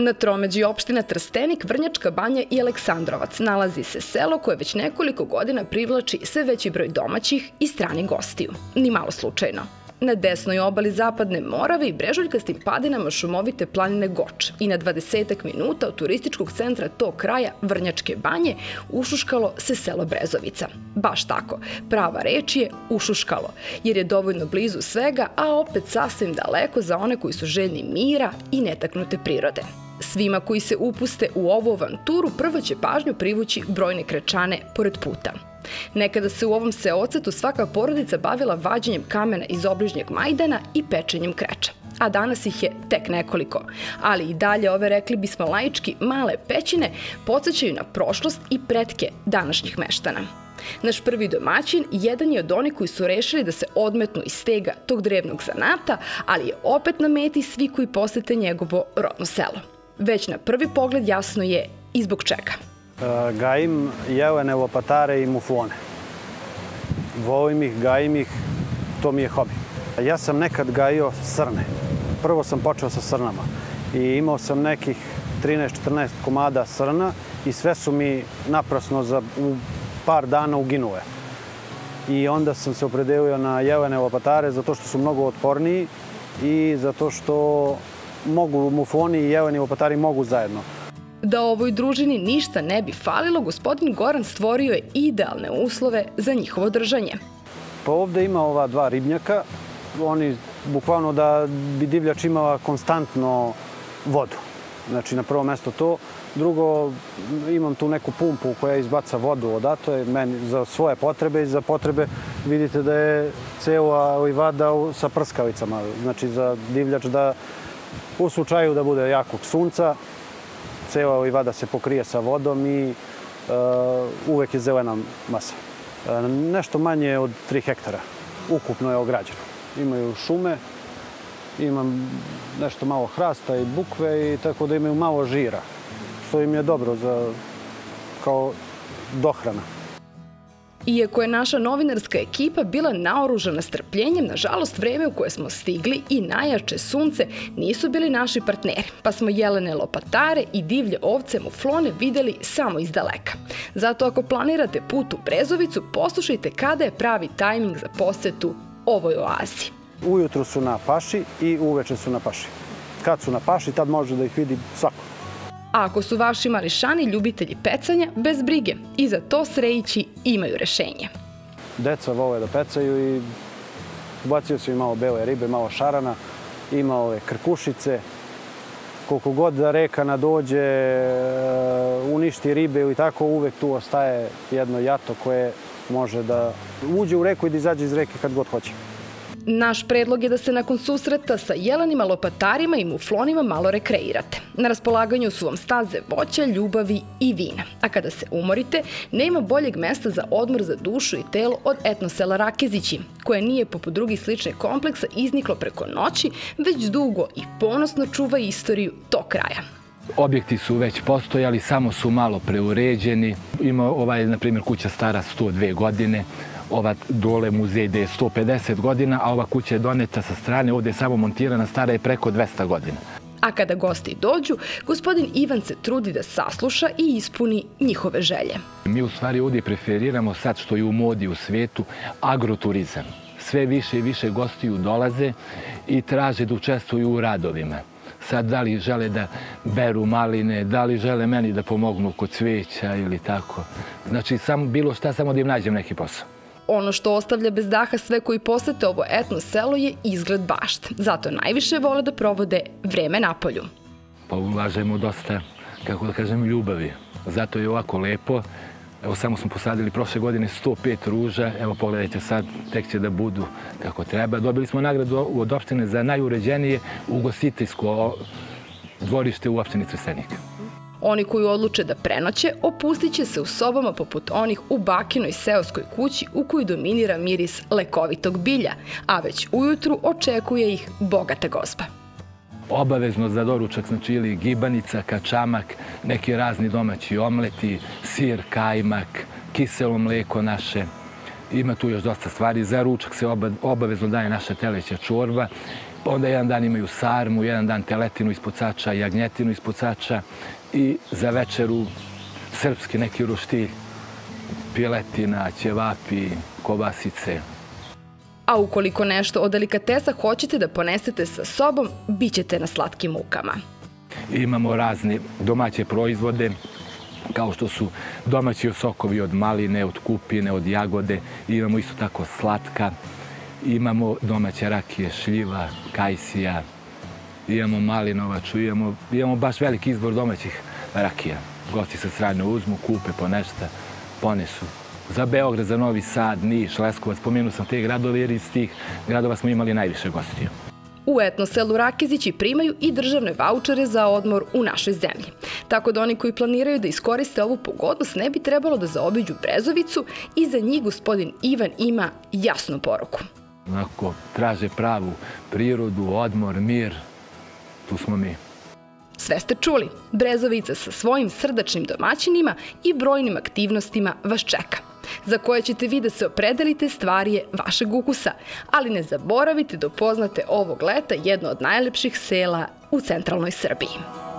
Na tromeđi opština Trstenik, Vrnjačka Banja i Aleksandrovac nalazi se selo koje već nekoliko godina privlači sve veći broj domaćih i stranih gostiju. Ni malo slučajno. Na desnoj obali Zapadne Morave i brežuljkastim padinama šumovite planine Goč i na 20 minuta od turističkog centra tog kraja Vrnjačke Banje ušuškalo se selo Brezovica. Baš tako, prava reč je ušuškalo, jer je dovoljno blizu svega, a opet sasvim daleko za one koji su željni mira i netaknute prirode. Svima koji se upuste u ovu avanturu prvo će pažnju privući brojne krečane pored puta. Nekada se u ovom seocetu svaka porodica bavila vađenjem kamena iz obližnjeg majdana i pečenjem kreča. A danas ih je tek nekoliko. Ali i dalje ove, rekli bismo laički, male pećine podsjećaju na prošlost i pretke današnjih meštana. Naš prvi domaćin jedan je od onih koji su rešili da se odmetnu iz stega tog drevnog zanata, ali je opet na meti svi koji posete njegovo rodno selo. Već na prvi pogled jasno je i zbog čega. Gajim jelene, lopatare i muflone. Volim ih, gajim ih, to mi je hobi. Ja sam nekad gajio srne. Prvo sam počeo sa srnama i imao sam nekih 13-14 komada srna i sve su mi naprasno za par dana uginule. I onda sam se opredelio na jelene lopatare zato što su mnogo otporniji i zato što mogu mufloni i jeleni lopatari mogu zajedno. Da ovoj družini ništa ne bi falilo, gospodin Goran stvorio je idealne uslove za njihovo držanje. Pa ovde ima ova dva ribnjaka. Oni, bukvalno da bi divljač imala konstantno vodu. Znači, na prvo mesto to. Drugo, imam tu neku pumpu koja izbaca vodu odatle, meni za svoje potrebe i za potrebe vidite da je cela livada sa prskalicama. Znači, za divljač da u slučaju da bude jakog sunca, cela livada se pokrije sa vodom i uvek je zelena masa. Nešto manje od 3 hektara. Ukupno je ograđeno. Imaju šume, imam nešto malo hrasta i bukve i tako da imaju malo žira, što im je dobro kao dohrana. Iako je naša novinarska ekipa bila naoružana strpljenjem, nažalost vreme u koje smo stigli i najjače sunce nisu bili naši partneri, pa smo jelene lopatare i divlje ovce muflone videli samo iz daleka. Zato ako planirate put u Brezovicu, poslušajte kada je pravi tajming za posetu ovoj oazi. Ujutru su na paši i uveče su na paši. Kad su na paši, tad može da ih vidi svako. A ako su vaši mališani ljubitelji pecanja, bez brige, i za to Srejići imaju rešenje. Deca vole da pecaju i ubacio su i malo bele ribe, malo šarana, ima ove krkušice. Koliko god da reka nadođe, uništi ribe ili tako, uvek tu ostaje jedno jato koje može da uđe u reku i da izađe iz reke kad god hoće. Naš predlog je da se nakon susreta sa jelenima lopatarima i muflonima malo rekreirate. Na raspolaganju su vam staze voća, ljubavi i vina. A kada se umorite, nema boljeg mesta za odmor za dušu i telo od etnosela Rakezići, koje nije poput drugih sličnih kompleksa izniklo preko noći, već dugo i ponosno čuva istoriju tog kraja. Objekti su već postojali, samo su malo preuređeni. Ima na primjer, kuća stara 102 godine. Ova dole muzej gde je 150 godina, a ova kuća je doneta sa strane, ovde je samo montirana, stara je preko 200 godina. A kada gosti dođu, gospodin Ivan se trudi da sasluša i ispuni njihove želje. Mi u stvari ovdje preferiramo sad što je u modi u svijetu agroturizam. Sve više i više gostiju dolaze i traže da učestvuju u radovima. Sad da li žele da beru maline, da li žele meni da pomognu kod cveća ili tako. Znači bilo šta, samo da im nađem neki posao. Ono što ostavlja bez daha sve koji posete ovo etno selo je izgled bašte. Zato najviše vole da provode vreme na polju. Pa ulažemo dosta, kako da kažem, ljubavi. Zato je ovako lepo. Evo samo smo posadili prošle godine 105 ruža. Evo pogledajte sad, tek će da budu kako treba. Dobili smo nagradu od opštine za najuređenije ugostiteljsko dvorište u opštini Trstenik. Oni koji odluče da prenoće, opustit će se u sobama poput onih u bakinoj seoskoj kući u kojoj dominira miris lekovitog bilja, a već ujutru očekuje ih bogata gozba. Obavezno za doručak znači ili gibanica, kačamak, neki razni domaći omleti, sir, kajmak, kiselo mleko naše. Ima tu još dosta stvari. Za ručak se obavezno daje naša teleća čorba Onda jedan dan imaju sarmu, jedan dan teletinu ispod sača, jagnjetinu ispod sača i za večeru srpski neki roštilj, piletina, ćevapi, kobasice. A ukoliko nešto od delikatesa hoćete da ponesete sa sobom, bit ćete na slatkim mukama. Imamo razne domaće proizvode, kao što su domaći sokovi od maline, od kupine, od jagode. Imamo isto tako slatka. Imamo domaće rakije, šljiva, kajsija. Imamo malinovaču, imamo baš veliki izbor domaćih rakija. Gosti sa strane uzmu, kupe po nešto, ponesu. Za Beograd, za Novi Sad, Niš, Leskovac, pomenuo sam te gradove jer iz tih gradova smo imali najviše gostiju. U etno selu Rakezići primaju i državne vaučere za odmor u našoj zemlji. Tako da oni koji planiraju da iskoriste ovu pogodnost ne bi trebalo da zaobiđu Brezovicu i za njih gospodin Ivan ima jasnu poruku. Ako traže pravu prirodu, odmor, mir, tu smo mi. Sve ste čuli. Brezovica sa svojim srdačnim domaćinima i brojnim aktivnostima vas čeka. Za koje ćete vi da se opredelite, stvar je vašeg ukusa. Ali ne zaboravite da upoznate ovog leta jedno od najlepših sela u centralnoj Srbiji.